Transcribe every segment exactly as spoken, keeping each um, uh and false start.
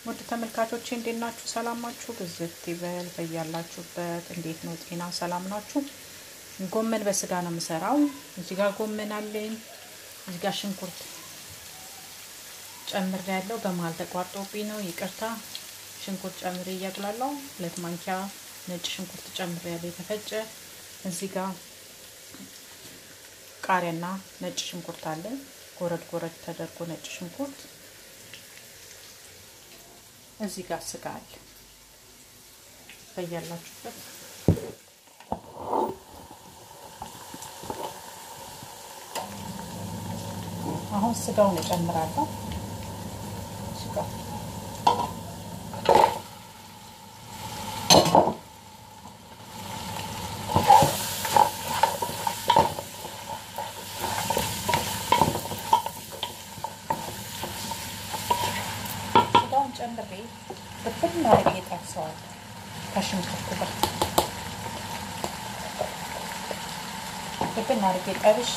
ወደ ተመልካቾቼ እንዴት ናችሁ? ሰላም ናችሁ? በዚህ ይበል በያላችሁበት እንዴት ነው? ጤና ሰላም ናችሁ? ጎመን በስጋ ነው የምሰራው። እዚህ ጋር ጎመን አለኝ። እዚህ ጋር ሽንኩርት ጨምሬያለሁ። በመሃል ተቋርጦብኝ ነው ይቅርታ። ሽንኩርት ጨምሬ እያቁላለሁ። ሁለት ማንኪያ ነጭ ሽንኩርት ጨምሬያለሁ የተፈጨ። እዚህ ጋር ቃሪያና ነጭ ሽንኩርት አለ። ጎረድ ጎረድ ተደርጎ ነጭ ሽንኩርት። እዚህ ጋር ስጋ አለ። በያላችሁበት አሁን ስጋውን እጨምራለሁ። ስጋ ጨምሬ በፍጥነት አድርጌ እጠብሰዋለሁ ከሽንኩርቱ ጋር በፍጥነት አድርጌ ጠብሼ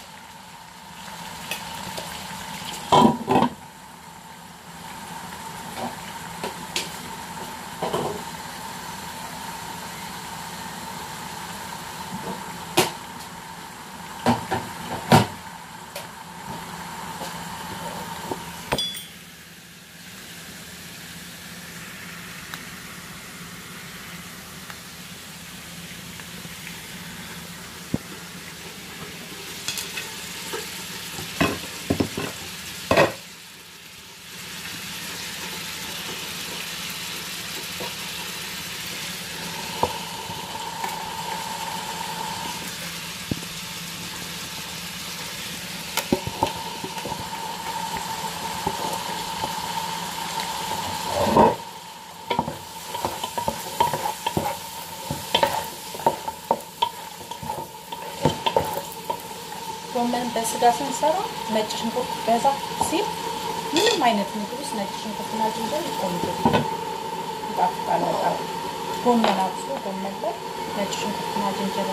ጎመን በስጋ ስንሰራ ነጭ ሽንኩርት በዛ ሲል ምንም አይነት ምግብ ውስጥ ነጭ ሽንኩርትና ዝንጀሮ ቆንጆ ይጣፍጣል። በጣም ጎመን አብሶ ጎመን ላይ ነጭ ሽንኩርትና ዝንጀሮ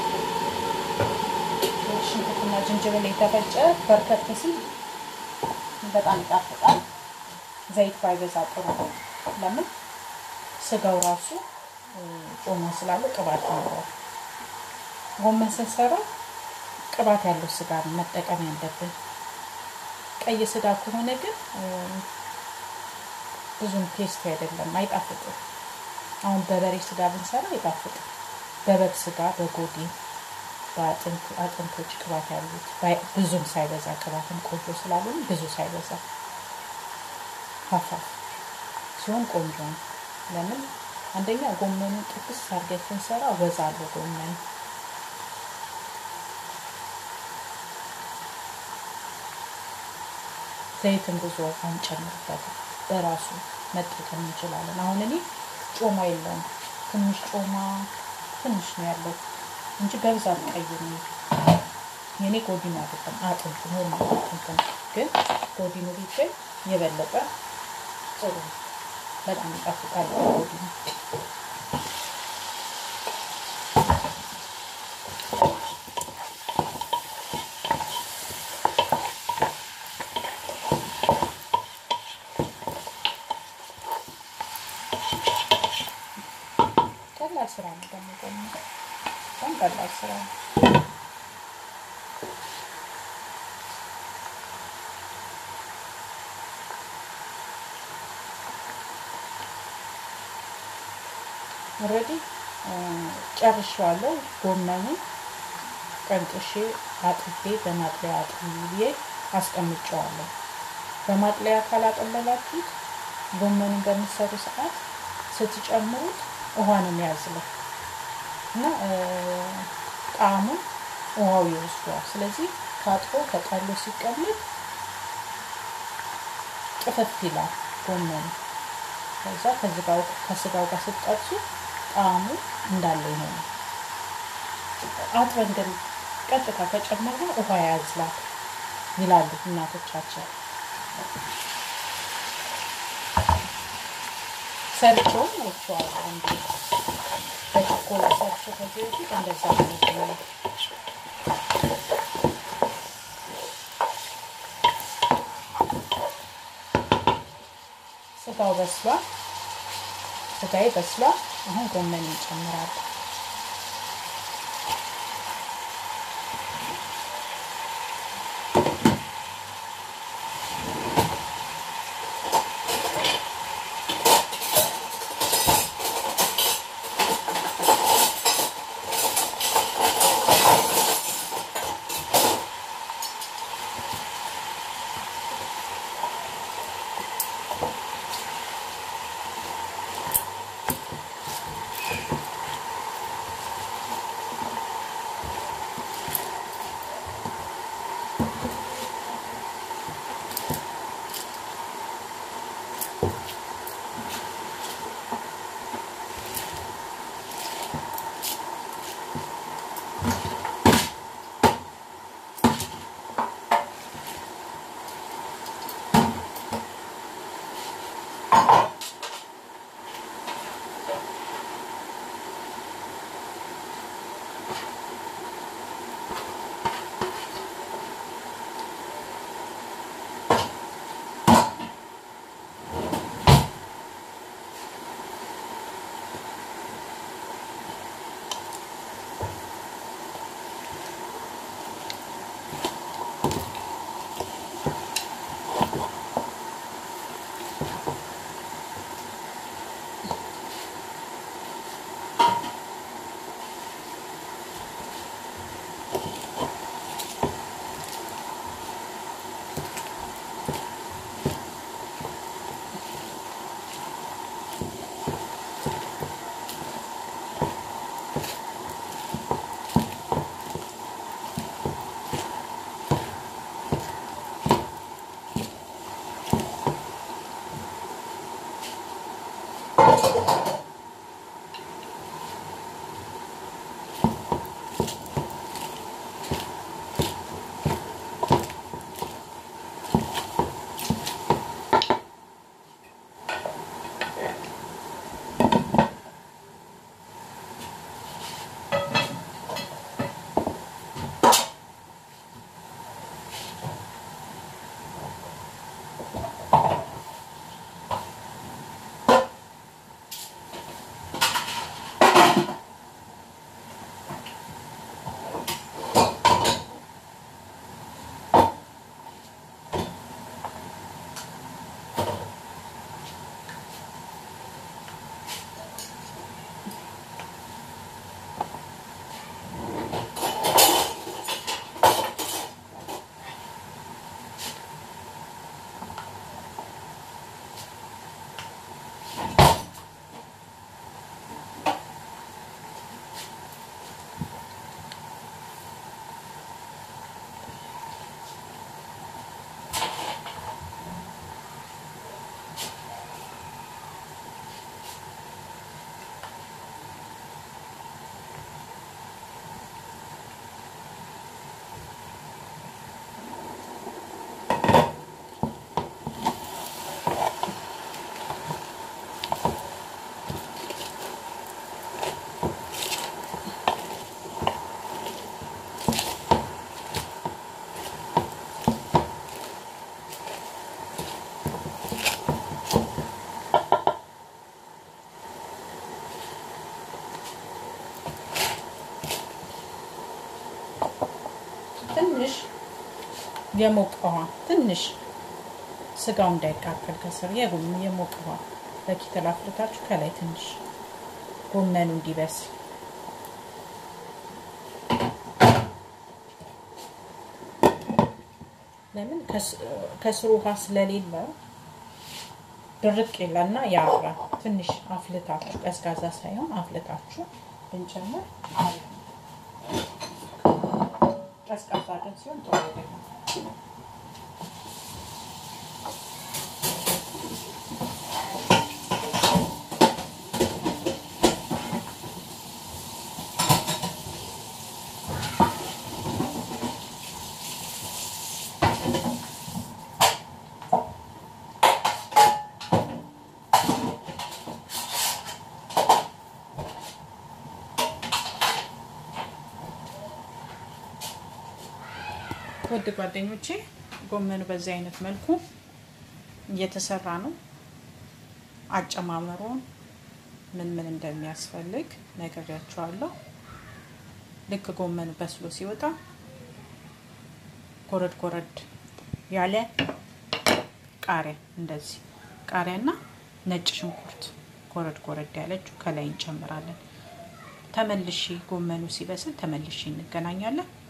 ነጭ ሽንኩርትና ዝንጀሮ የተፈጨ በርከት ሲል በጣም ይጣፍጣል። ዘይት ባይበዛ ጥሩ ነው። ለምን ስጋው ራሱ ጾም ስላለ ቅባት ነው። ጎመን ስንሰራ ቅባት ያለው ስጋ መጠቀም ያለብን። ቀይ ስጋ ከሆነ ግን ብዙም ቴስት አይደለም፣ አይጣፍጥም። አሁን በበሬ ስጋ ብንሰራ ይጣፍጣል። በበግ ስጋ በጎዲ በአጥንት አጥንቶች ቅባት ያሉት ብዙም ሳይበዛ ቅባትን ቆንጆ ስላልሆነ ብዙ ሳይበዛ ፋፋ ሲሆን ቆንጆ ነው። ለምን አንደኛ ጎመኑን ጥብስ አድርገን ስንሰራ ወዛ አለው ጎመን ዘይትን ብዙ አንጨምርበት በራሱ መጠቀም እንችላለን። አሁን እኔ ጮማ የለም ትንሽ ጮማ ትንሽ ነው ያለው እንጂ በብዛት ቀይ ነው። የኔ ጎዲና አይደለም አጥንት ነው ማለት ነው። ግን ጎዲኑ ቢገኝ የበለጠ ጥሩ በጣም ይጣፍጣል ጎዲኑ። ስራ ነው ደግሞ ደግሞ ቀላል ስራ ነው። ኦሬዲ ጨርሻለሁ። ጎመኑን ቀንጥሼ አጥቤ በማጥለያ አጥቤ አስቀምጬዋለሁ። በማጥለያ ካላጠለላችሁት ጎመኑን በሚሰሩ ሰዓት ስትጨምሩት ውሃ ነው የሚያዝለው እና ጣዕሙ ውሃው ይወስዳል። ስለዚህ ታጥቦ ተቀሎ ሲቀመጥ ጥፍት ይላል ጎመኑ። ከዛ ከስጋው ከስጋው ጋር ስትጠብሱ ጣዕሙ እንዳለ ይሆናል። አጥበን ግን ቀጥታ ከጨመርነው ውሃ ያዝላል ይላሉ እናቶቻችን። ሰርቾ አይቼዋለሁ እንዴ በቾኮላ ሰርቾ ከዚህ በፊት እንደዛ ነው። ስጋው በስሏል ስጋዬ በስሏል አሁን ጎመን እንጨምራለን ትንሽ የሞቀዋ ትንሽ ስጋው እንዳይቃጠል ከስር የጉም የሞቀዋ ለኪተል አፍልታችሁ ከላይ ትንሽ ጎመኑ እንዲበስል ለምን ከስሩ ውሃ ስለሌለ ድርቅ ይላልና ያራ ትንሽ አፍልታችሁ ቀዝቃዛ ሳይሆን አፍልታችሁ እንጨምር አሪፍ ነው። ቀዝቃዛ ግን ሲሆን ጥሩ አይደለም። ወደ ጓደኞቼ ጎመኑ በዚህ አይነት መልኩ እየተሰራ ነው። አጨማመሩን ምን ምን እንደሚያስፈልግ ነግሬያችኋለሁ። ልክ ጎመኑ በስሎ ሲወጣ ኮረድ ኮረድ ያለ ቃሪያ እንደዚህ ቃሪያና ነጭ ሽንኩርት ኮረድ ኮረድ ያለችው ከላይ እንጨምራለን። ተመልሼ ጎመኑ ሲበስል ተመልሼ እንገናኛለን።